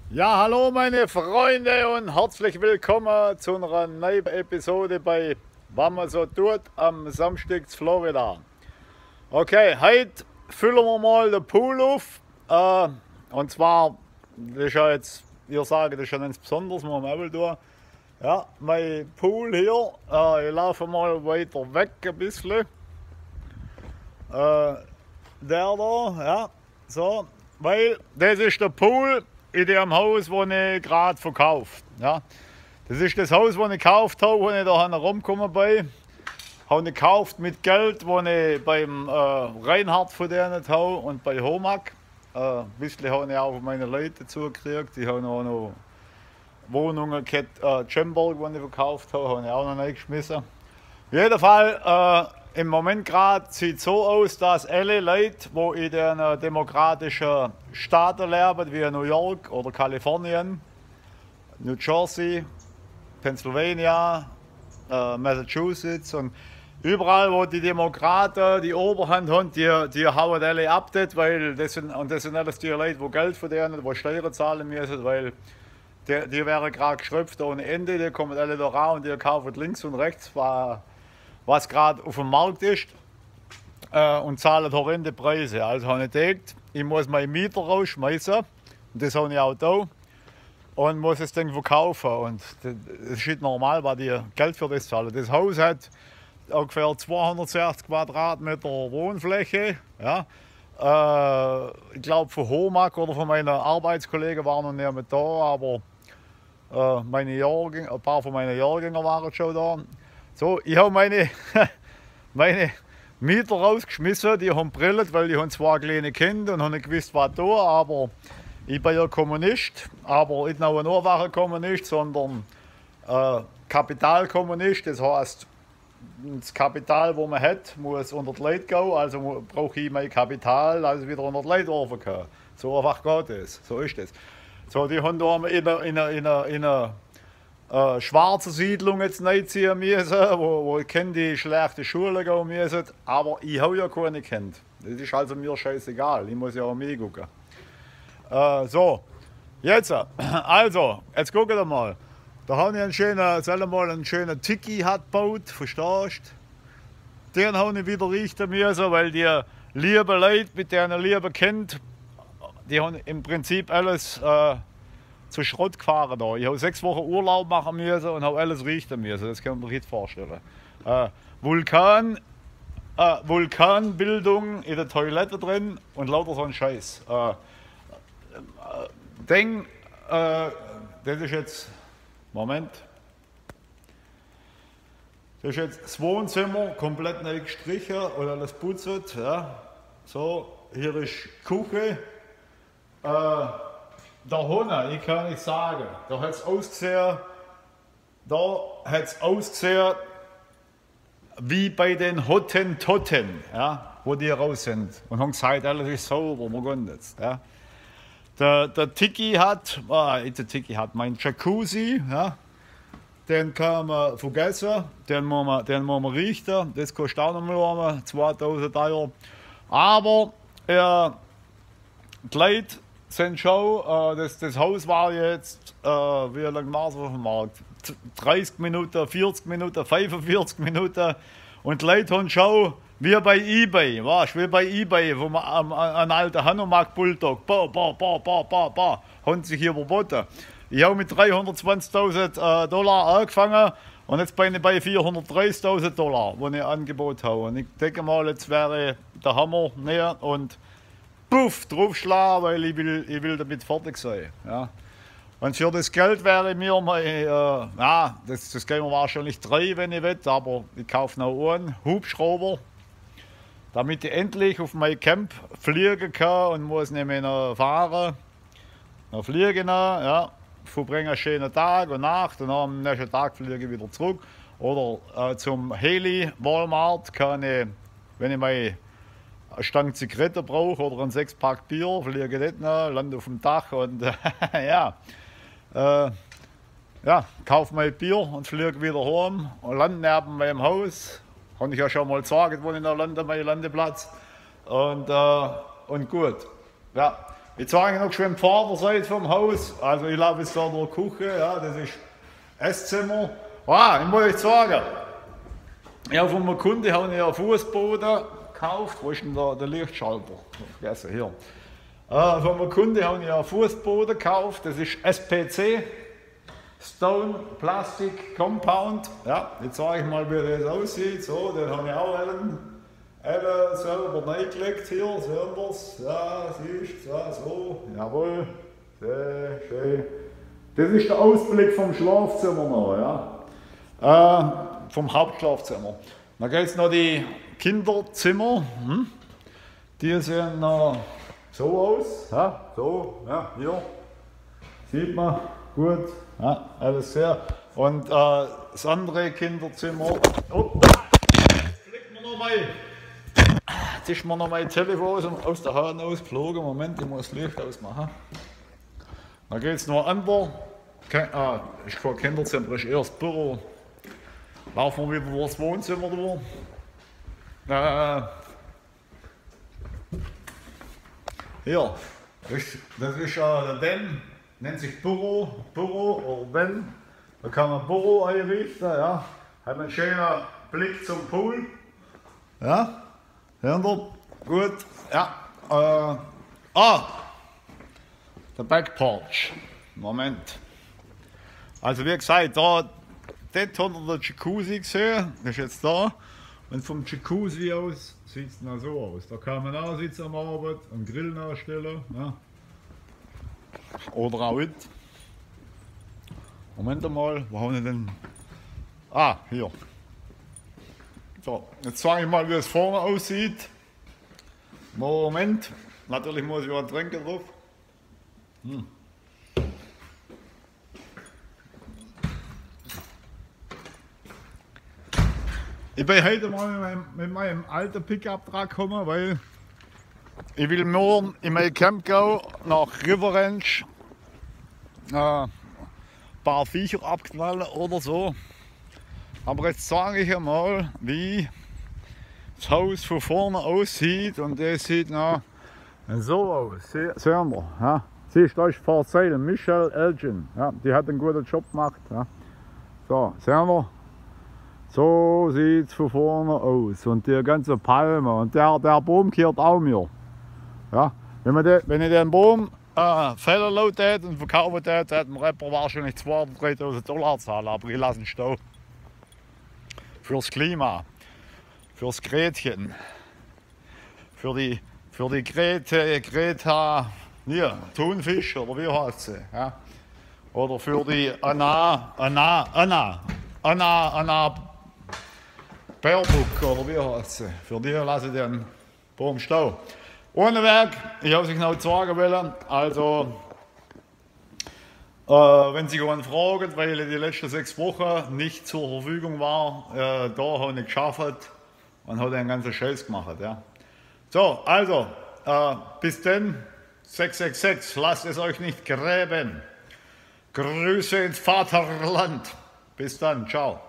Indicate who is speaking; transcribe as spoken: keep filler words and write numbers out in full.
Speaker 1: Ja, hallo meine Freunde und herzlich willkommen zu einer neuen Episode bei Was man so tut am Samstag zu Florida. Okay, heute füllen wir mal den Pool auf. Äh, und zwar, das ist ja jetzt, ihr sagt, das ist ja nichts Besonderes, muss man auch tun. Ja, mein Pool hier, äh, ich laufe mal weiter weg ein bisschen. Äh, der da, ja, so, weil das ist der Pool in dem Haus, das ich gerade verkauft. Ja. Das ist das Haus, das ich gekauft habe, wo ich da herumgekommen bin. Habe ich gekauft mit Geld, das ich beim äh, Reinhard verdient habe und bei Homag. Äh, ein bisschen habe ich auch meine Leute zugekriegt. Die haben auch noch Wohnungen gehabt, äh, Chamberg, die ich verkauft habe, habe ich auch noch reingeschmissen. Auf jeden Fall, äh, im Moment gerade sieht es so aus, dass alle Leute, die in den demokratischen Staaten leben, wie New York oder Kalifornien, New Jersey, Pennsylvania, äh, Massachusetts und überall, wo die Demokraten die Oberhand haben, die, die hauen alle ab, weil das sind, und das sind alles die Leute, die Geld verdienen, die Steuern zahlen müssen, weil die, die wären gerade geschröpft ohne Ende, die kommen alle da raus und die kaufen links und rechts, was gerade auf dem Markt ist, äh, und zahlen horrende Preise. Also habe ich gedacht, ich muss meinen Mieter rausschmeißen, und das habe ich auch da, und muss es dann verkaufen. Und das ist nicht normal, weil die Geld für das zahlen. Das Haus hat ungefähr zweihundertsechzig Quadratmeter Wohnfläche. Ja. Äh, ich glaube, von Homag oder von meinen Arbeitskollegen waren noch nicht mehr da, aber äh, meine Jahrgänger, ein paar von meinen Jahrgängern waren schon da. So, ich habe meine, meine Mieter rausgeschmissen, die haben brillet, weil die haben zwei kleine Kinder und haben nicht gewusst, was tun, aber ich bin ja Kommunist, aber nicht nur ein einfacher Kommunist, sondern äh, Kapitalkommunist. Das heißt, das Kapital, das man hat, muss unter die Leute gehen, also brauche ich mein Kapital, also wieder unter die Leute werfen können. So einfach geht das, so ist das. So, die haben da in einer, in einer, in einer, in einer äh, schwarzen Siedlung jetzt reinziehen müssen, wo, wo ich kenne, die schlechte Schulen gehen müssen, aber ich habe ja keine kennt. Das ist also mir scheißegal, ich muss ja auch mich gucken. Äh, so, jetzt, also, jetzt gucken wir mal. Da habe ich einen schönen, sagen mal, einen schönen Tiki hat gebaut, verstehst du? Den habe ich wieder richten müssen, weil die lieben Leute, mit denen ich lieben kennt, die haben im Prinzip alles äh, zu Schrott gefahren da. Ich habe sechs Wochen Urlaub machen müssen und habe alles richten müssen, das kann man sich nicht vorstellen. Äh, Vulkan, äh, Vulkanbildung in der Toilette drin und lauter so ein Scheiß. Äh, äh, Ding, äh, das ist jetzt, Moment, das ist jetzt das Wohnzimmer, komplett neu gestrichen und alles putzt. Ja. So, hier ist Küche. Äh, der Hund, ich kann nicht sagen, da hat es ausgesehen, da hat es ausgesehen wie bei den Hottentotten, ja, wo die raus sind und haben gesagt, alles ist sauber, wir gehen jetzt. Ja. Der, der Tiki hat, ah, der Tiki hat mein Jacuzzi, ja, den kann man vergessen, den muss man, den muss man richten, das kostet auch noch mal zweitausend Euro. Aber äh, die Leute sind schon, äh, das, das Haus war jetzt, äh, wie lange war es auf dem Markt? dreißig Minuten, vierzig Minuten, fünfundvierzig Minuten und die Leute haben schon, wie bei eBay, weißt, wie bei eBay, wo man am, an alten Hanomag Bulldog, ba, ba, ba, ba, ba, ba, haben sich hier überboten. Ich habe mit dreihundertzwanzigtausend äh, Dollar angefangen und jetzt bin ich bei vierhundertdreißigtausend Dollar, die ich Angebot habe. Und ich denke mal, jetzt wäre der Hammer näher und puff, draufschlagen, weil ich will, ich will damit fertig sein. Ja. Und für das Geld wäre mir mal, äh, ja, das, das gehen wir wahrscheinlich drei, wenn ich will, aber ich kaufe noch einen Hubschrauber, damit ich endlich auf mein Camp fliegen kann und muss nicht mehr fahren. Dann fliege ich noch, ja, verbringe einen schönen Tag und Nacht und am nächsten Tag fliege ich wieder zurück. Oder äh, zum Heli Walmart kann ich, wenn ich meine Stange Zigaretten brauche oder einen Sechspack Bier, fliege ich dort noch, lande auf dem Dach und ja, äh, ja, kaufe mein Bier und fliege wieder heim und lande neben meinem Haus. Kann ich ja schon mal sagen, wo ich noch lande, mein Landeplatz. Und, äh, und gut. Ja. jetzt sage ich noch schön Vaterseite vom Haus. Also ich glaube, es ist da der Küche, ja, das ist Esszimmer. Ah, ich muss euch sagen, ja, von einem Kunde habe ich einen Fußboden gekauft. Wo ist denn da der Lichtschalter? Vergessen, hier. Äh, von einem Kunde habe ich einen Fußboden gekauft. Das ist S P C, Stone Plastic Compound. Ja, jetzt sage ich mal, wie das aussieht. So, den habe ich auch eben, eben selber reingelegt hier. Sehen wir es? Ja, siehst du, ja, so. Jawohl. Sehr schön. Das ist der Ausblick vom Schlafzimmer noch, ja. Äh, vom Hauptschlafzimmer. Dann geht es noch die Kinderzimmer. Hm? Die sehen äh, so aus. Ja, so, ja, hier. Sieht man gut. Ja, alles sehr. Und äh, das andere Kinderzimmer. Oh, fliegt mir noch mal. Jetzt ist mir noch mein Telefon aus der Hand ausgeflogen. Moment, ich muss das Licht ausmachen. Dann geht es noch anders. Okay, ah, ist kein Kinderzimmer, ist eher das Büro. Laufen wir wieder durchs Wohnzimmer durch. Äh, hier, das, das ist äh, der Den, nennt sich Büro, Büro oder Den. Da kann man Büro einrichten, ja. Hat einen schönen Blick zum Pool. Ja, hinter, gut, ja. Äh, ah, der Backporch. Moment. Also wie gesagt, da, dort hat er den Jacuzzi gesehen, das ist jetzt da. Und vom Jacuzzi aus sieht es dann so aus. Da kann man auch sitzen am Abend, einen Grill nachstellen. Ja. Oder auch nicht. Moment mal, wo haben wir denn? Ah, hier. So, jetzt zeige ich mal, wie es vorne aussieht. Moment, natürlich muss ich was trinken drauf. Hm. Ich bin heute mal mit meinem, mit meinem alten Pickup dran gekommen, weil ich will morgen in mein Camp gehen, nach River Ranch, äh, ein paar Viecher abknallen oder so. Aber jetzt sage ich einmal, wie das Haus von vorne aussieht, und das sieht nach so aus. Se sehen wir. Ja. Siehst du, da ist for sale Michelle Elgin. Ja, die hat einen guten Job gemacht. Ja. So, sehen wir. So sieht es von vorne aus. Und die ganze Palme. Und der, der Baum gehört auch mir. Ja. Wenn, man de, wenn ich den Baum äh, fällen lasse und verkaufen würde, hätte ein Rapper wahrscheinlich zweitausend oder dreitausend Dollar zahlen. Aber ich lasse ihn stehen. Fürs Klima. Fürs Gretchen. Für die, für die Grete, Greta, hier, Thunfisch oder wie heißt sie? Ja. Oder für die Anna, Anna, Anna, Anna, Anna Baerbock oder wie heißt sie? Für die lasse ich den Baum stehen. Ohne Weg, ich habe es noch sagen wollen, also äh, wenn Sie jemanden fragen, weil ich die letzten sechs Wochen nicht zur Verfügung war, äh, da habe ich geschafft und habe den ganzen Scheiß gemacht. Ja. So, also, äh, bis dann, sechs sechs sechs, lasst es euch nicht gräben. Grüße ins Vaterland. Bis dann, ciao.